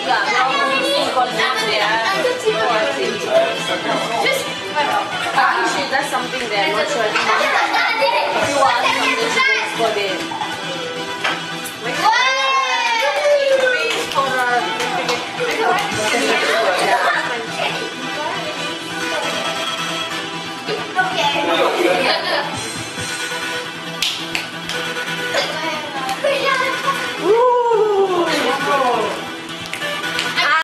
Yeah, they're all going to school college next day. Actually, that's something they're not sure. If you ask them, they should go for them.